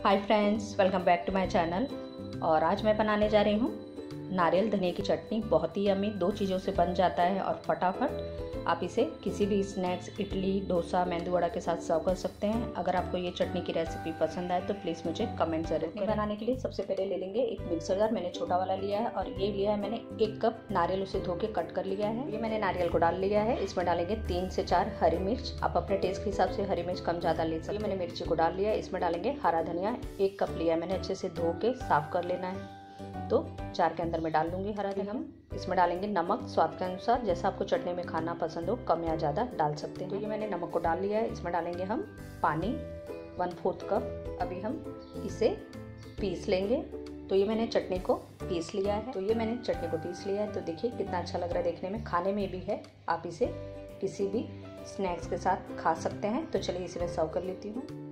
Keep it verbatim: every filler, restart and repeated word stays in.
Hi friends, welcome back to my channel. और आज मैं बनाने जा रही हूँ नारियल धनिया की चटनी। बहुत ही यम्मी, दो चीज़ों से बन जाता है और फटाफट आप इसे किसी भी स्नैक्स, इडली, डोसा, मेंदू वड़ा के साथ सर्व कर सकते हैं। अगर आपको ये चटनी की रेसिपी पसंद आए तो प्लीज़ मुझे कमेंट जरूर करें। बनाने के लिए सबसे पहले ले लेंगे एक मिक्सर जार। मैंने छोटा वाला लिया है और ये लिया है मैंने एक कप नारियल, उसे धो के कट कर लिया है। ये मैंने नारियल को डाल लिया है। इसमें डालेंगे तीन से चार हरी मिर्च। आप अपने टेस्ट के हिसाब से हरी मिर्च कम ज़्यादा ले सकते हैं। मैंने मिर्ची को डाल लिया है। इसमें डालेंगे हरा धनिया, एक कप लिया है मैंने, अच्छे से धो के साफ कर लेना है। तो चार के अंदर में डाल दूंगी हरा धनिया। हम इसमें डालेंगे नमक स्वाद के अनुसार, जैसा आपको चटनी में खाना पसंद हो, कम या ज़्यादा डाल सकते हैं। तो ये मैंने नमक को डाल लिया है। इसमें डालेंगे हम पानी वन फोर्थ कप। अभी हम इसे पीस लेंगे। तो ये मैंने चटनी को पीस लिया है। तो ये मैंने चटनी को पीस लिया है। तो देखिए कितना अच्छा लग रहा है देखने में, खाने में भी है। आप इसे किसी भी स्नैक्स के साथ खा सकते हैं। तो चलिए इसे मैं सर्व कर लेती हूँ।